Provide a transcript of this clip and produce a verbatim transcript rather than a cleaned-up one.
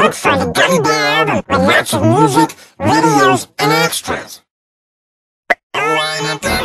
Look for the Gummy album with lots of music, videos, and extras. Rewind and